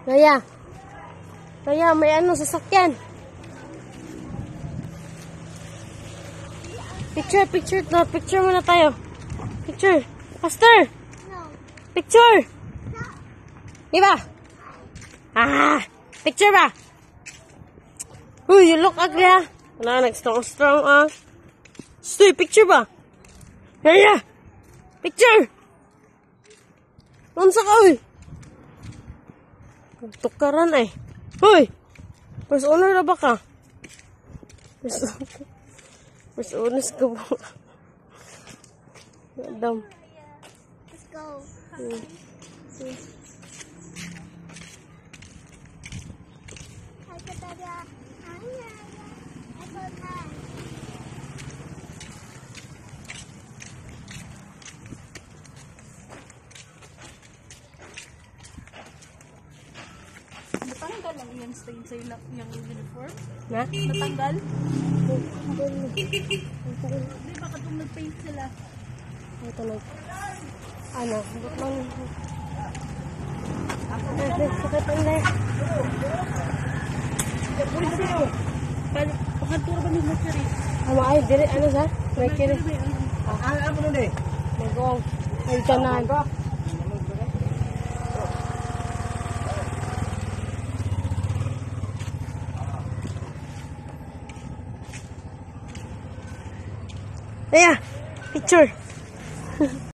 Kaya. Kaya may ano sasakyan. Picture muna tayo. Picture. Faster. Picture. Diba? Ah, picture ba? Uy, you look ugly ah. Wala, nag-strong ah. Stoy, picture ba? Kaya. Picture. Unsa ka, uy? Tukaran eh. Uy! First owner na ba ka? First owner ka ba? Adam. Let's go. Natanggal lang yung stain sa yung uniform? Na? Natanggal? Di ba katong nag-paint sila? Ito lang. Ano? Buk lang. Sakit ang lahat. Pakantura ba ni Mercury? Ay, dire, ano sa? Mercury. Ano nun eh? Magong. Ay, tanan. Ayan, picture.